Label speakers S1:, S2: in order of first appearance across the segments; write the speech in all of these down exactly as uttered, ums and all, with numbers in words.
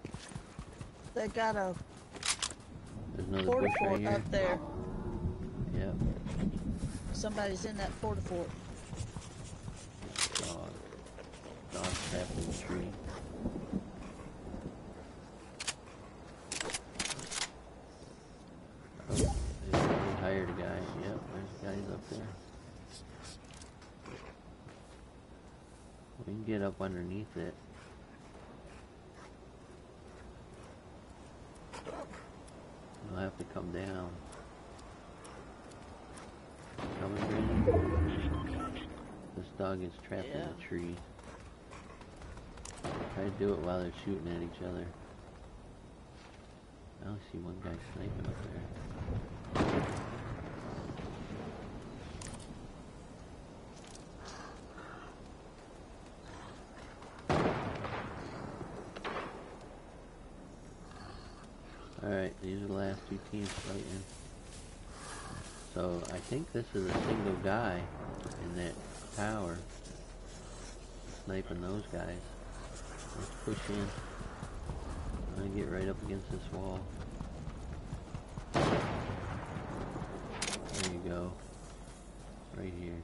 S1: They got a
S2: There's another
S1: porta
S2: bush
S1: fort
S2: right here.
S1: up there.
S2: Yep.
S1: Somebody's in that porta fort.
S2: Dog. Dog trapped in the tree. Oh, they hired a guy. Yep, there's guys up there. We can get up underneath it. We'll have to come down. Coming, Granny? This dog is trapped
S1: Yeah.
S2: in a tree. Try to do it while they're shooting at each other. I only see one guy sniping up there. Alright, these are the last two teams fighting. So, I think this is a single guy in that tower sniping those guys. Let's push in. I'm gonna get right up against this wall. There you go. Right here.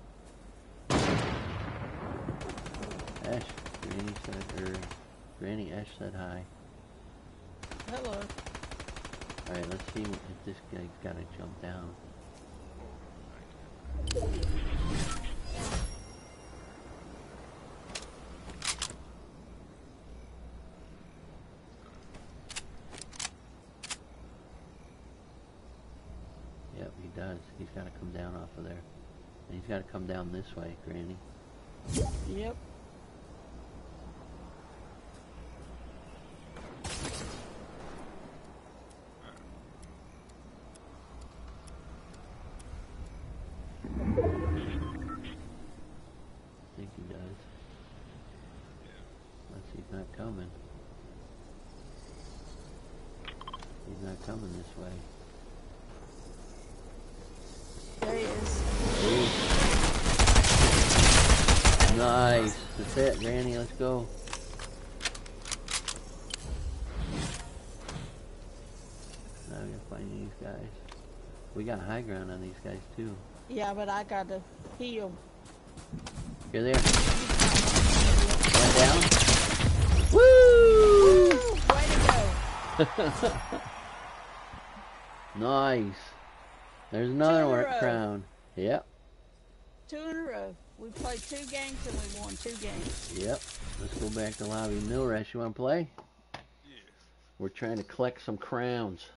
S2: Ash, Granny said, or Granny Ash said hi.
S1: Hello.
S2: Alright, let's see if this guy's gotta jump down. Yep, he does. He's gotta come down off of there. And he's gotta come down this way, Granny.
S1: Yep.
S2: I think he does. Unless he's not coming. He's not coming this way.
S1: There he is.
S2: Nice. That's it, Granny. Let's go. Now we gotta find these guys. We got high ground on these guys too.
S1: Yeah, but I got to heal.
S2: You're there. One down. Woo!
S1: Woo! Way to go.
S2: Nice. There's another
S1: Two in a
S2: one
S1: row.
S2: crown. Yep.
S1: Two in a row. We played two games and we won two games.
S2: Yep. Let's go back to lobby. Milrash, you want to play? Yeah. We're trying to collect some crowns.